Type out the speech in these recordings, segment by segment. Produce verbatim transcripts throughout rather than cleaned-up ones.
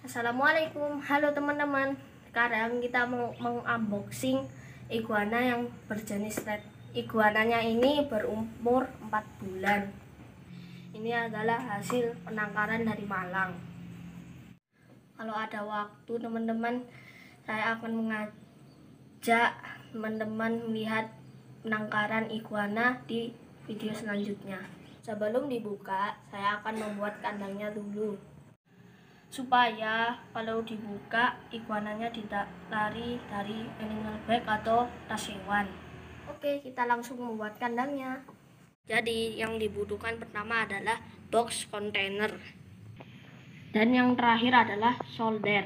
Assalamualaikum, halo teman-teman. Sekarang kita mau mengunboxing iguana yang berjenis red. Iguananya ini berumur empat bulan. Ini adalah hasil penangkaran dari Malang. Kalau ada waktu teman-teman, saya akan mengajak teman-teman melihat penangkaran iguana di video selanjutnya. Sebelum dibuka, saya akan membuat kandangnya dulu, supaya kalau dibuka iguananya tidak lari dari animal bag atau tas hewan. Oke, kita langsung membuat kandangnya. Jadi yang dibutuhkan pertama adalah box container, dan yang terakhir adalah solder.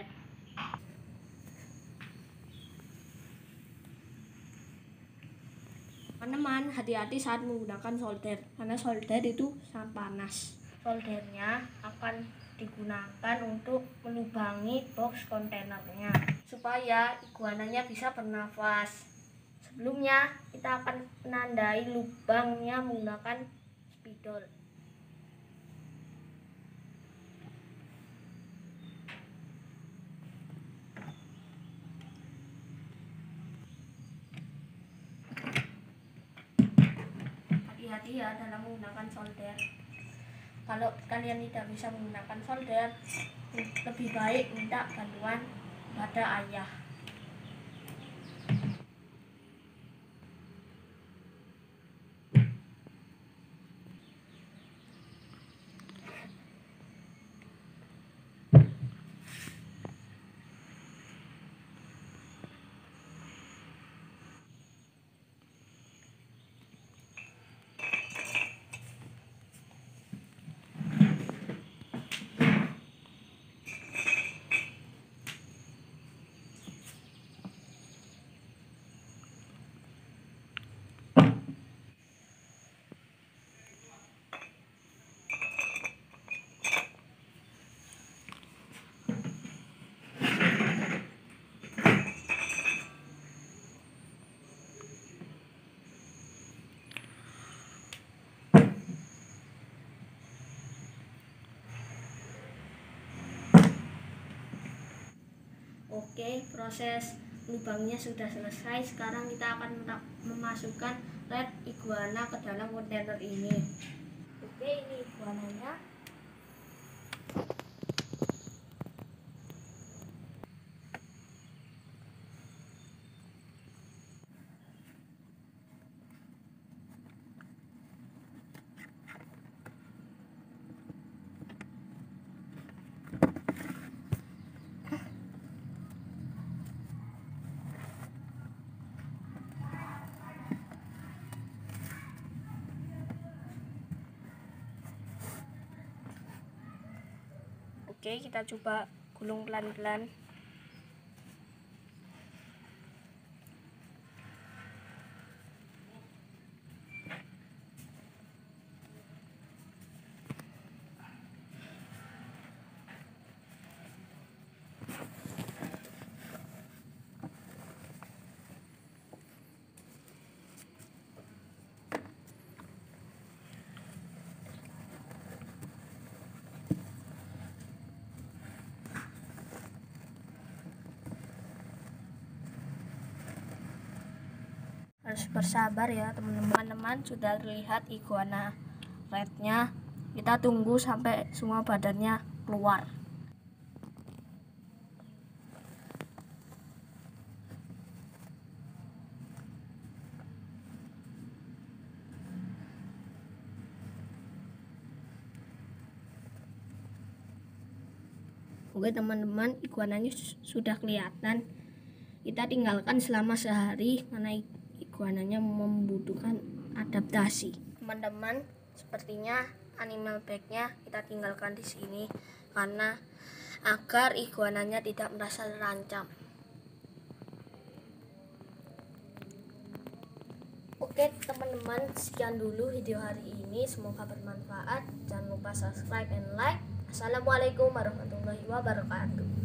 Teman-teman, hati-hati saat menggunakan solder, karena solder itu sangat panas. Soldernya akan digunakan untuk melubangi box kontainernya supaya iguananya bisa bernafas. Sebelumnya kita akan menandai lubangnya menggunakan spidol. Hati-hati ya dalam menggunakan solder. Kalau kalian tidak bisa menggunakan solder, lebih baik minta bantuan pada ayah. Oke, proses lubangnya sudah selesai. Sekarang kita akan memasukkan red iguana ke dalam kontainer ini. Oke, ini iguananya. Oke, kita coba gulung pelan-pelan. Harus bersabar ya teman-teman. Sudah terlihat iguana rednya. Kita tunggu sampai semua badannya keluar. Oke teman-teman, iguananya sudah kelihatan. Kita tinggalkan selama sehari karena iguananya membutuhkan adaptasi. Teman-teman, sepertinya animal bag-nya kita tinggalkan di sini karena agar iguananya tidak merasa terancam. Oke teman-teman, sekian dulu video hari ini. Semoga bermanfaat. Jangan lupa subscribe and like. Assalamualaikum warahmatullahi wabarakatuh.